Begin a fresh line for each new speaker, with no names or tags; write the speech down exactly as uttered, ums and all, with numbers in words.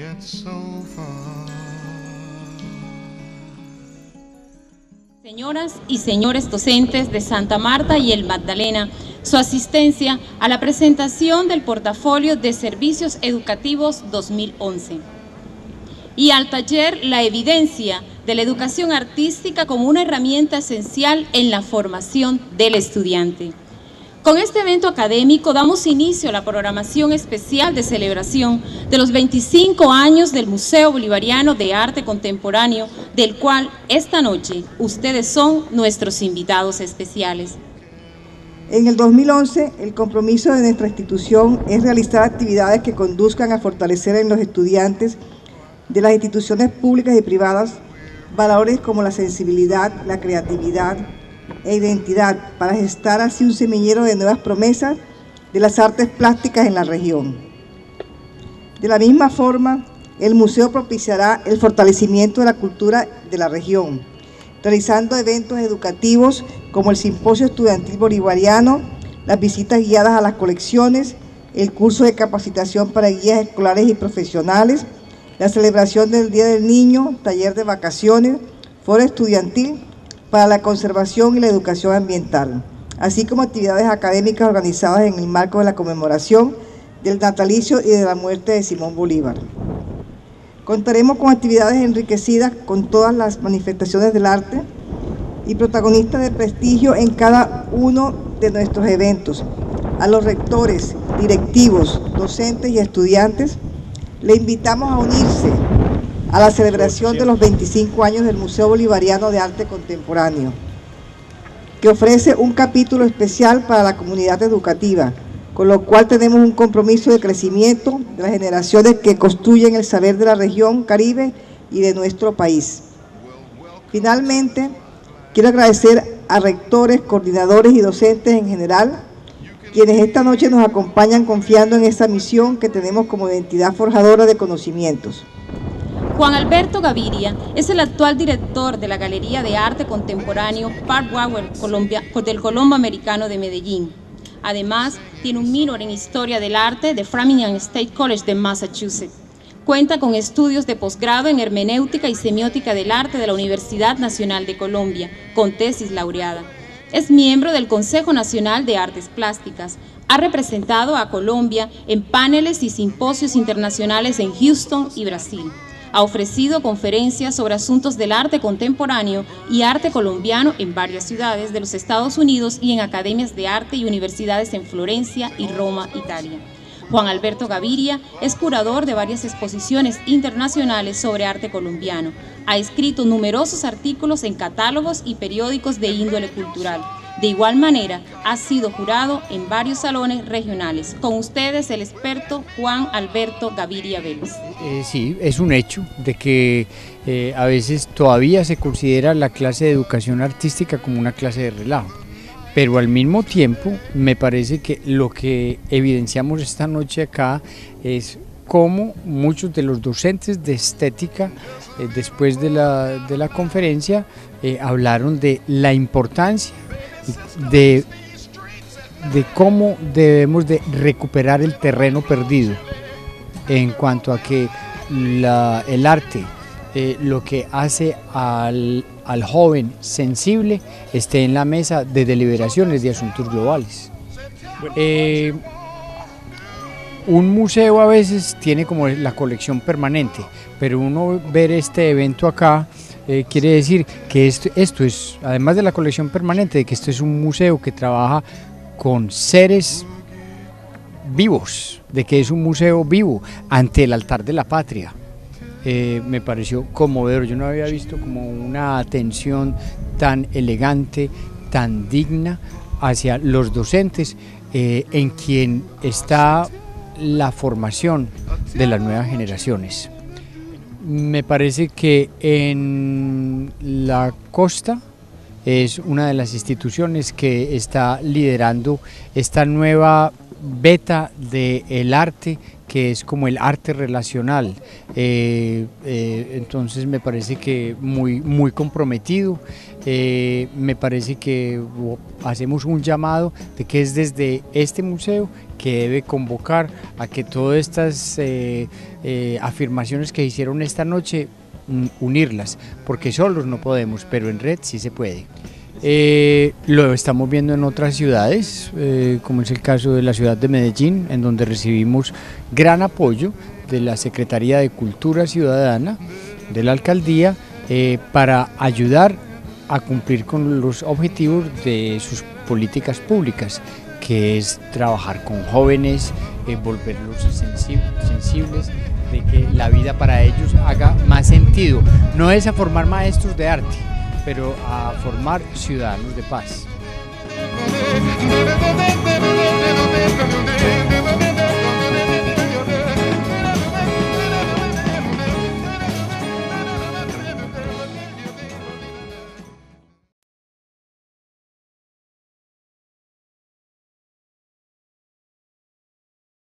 Señoras y señores docentes de Santa Marta y el Magdalena, su asistencia a la presentación del portafolio de servicios educativos dos mil once y al taller La evidencia de la educación artística como una herramienta esencial en la formación del estudiante. Con este evento académico damos inicio a la programación especial de celebración de los veinticinco años del Museo Bolivariano de Arte Contemporáneo, del cual esta noche ustedes son nuestros invitados especiales.
En el dos mil once, el compromiso de nuestra institución es realizar actividades que conduzcan a fortalecer en los estudiantes de las instituciones públicas y privadas valores como la sensibilidad, la creatividad e identidad, para gestar así un semillero de nuevas promesas de las artes plásticas en la región. De la misma forma, el museo propiciará el fortalecimiento de la cultura de la región, realizando eventos educativos como el Simposio Estudiantil Bolivariano, las visitas guiadas a las colecciones, el curso de capacitación para guías escolares y profesionales, la celebración del Día del Niño, taller de vacaciones, foro estudiantil para la conservación y la educación ambiental, así como actividades académicas organizadas en el marco de la conmemoración del natalicio y de la muerte de Simón Bolívar. Contaremos con actividades enriquecidas con todas las manifestaciones del arte y protagonistas de prestigio en cada uno de nuestros eventos. A los rectores, directivos, docentes y estudiantes, le invitamos a unirse a la celebración de los veinticinco años del Museo Bolivariano de Arte Contemporáneo, que ofrece un capítulo especial para la comunidad educativa, con lo cual tenemos un compromiso de crecimiento de las generaciones que construyen el saber de la región Caribe y de nuestro país. Finalmente, quiero agradecer a rectores, coordinadores y docentes en general, quienes esta noche nos acompañan confiando en esta misión que tenemos como identidad forjadora de conocimientos.
Juan Alberto Gaviria es el actual director de la Galería de Arte Contemporáneo Park Wauer Colombia, del Colombo Americano de Medellín. Además, tiene un minor en Historia del Arte de Framingham State College de Massachusetts. Cuenta con estudios de posgrado en Hermenéutica y Semiótica del Arte de la Universidad Nacional de Colombia, con tesis laureada. Es miembro del Consejo Nacional de Artes Plásticas. Ha representado a Colombia en paneles y simposios internacionales en Houston y Brasil. Ha ofrecido conferencias sobre asuntos del arte contemporáneo y arte colombiano en varias ciudades de los Estados Unidos y en academias de arte y universidades en Florencia y Roma, Italia. Juan Alberto Gaviria es curador de varias exposiciones internacionales sobre arte colombiano. Ha escrito numerosos artículos en catálogos y periódicos de índole cultural. De igual manera, ha sido jurado en varios salones regionales. Con ustedes, el experto Juan Alberto Gaviria Vélez.
Eh, sí, es un hecho de que eh, a veces todavía se considera la clase de educación artística como una clase de relajo. Pero al mismo tiempo, me parece que lo que evidenciamos esta noche acá es cómo muchos de los docentes de estética, eh, después de la, de la conferencia, eh, hablaron de la importancia De, de cómo debemos de recuperar el terreno perdido en cuanto a que la, el arte, eh, lo que hace al, al joven sensible, esté en la mesa de deliberaciones de asuntos globales. Eh, un museo a veces tiene como la colección permanente, pero uno ver este evento acá, Eh, quiere decir que esto, esto es, además de la colección permanente, de que esto es un museo que trabaja con seres vivos, de que es un museo vivo ante el altar de la patria. Eh, me pareció conmovedor, yo no había visto como una atención tan elegante, tan digna hacia los docentes, eh, en quien está la formación de las nuevas generaciones. Me parece que en la costa es una de las instituciones que está liderando esta nueva beta del arte, que es como el arte relacional. Eh, eh, entonces me parece que muy, muy comprometido. Eh, me parece que hacemos un llamado de que es desde este museo que debe convocar a que todas estas eh, eh, afirmaciones que hicieron esta noche, unirlas, porque solos no podemos, pero en red sí se puede. Eh, lo estamos viendo en otras ciudades, eh, como es el caso de la ciudad de Medellín, en donde recibimos gran apoyo de la Secretaría de Cultura Ciudadana, de la Alcaldía, eh, para ayudar a cumplir con los objetivos de sus políticas públicas, que es trabajar con jóvenes, eh, volverlos sensibles, de que la vida para ellos haga más sentido. No es a formar maestros de arte, pero a formar ciudadanos de paz.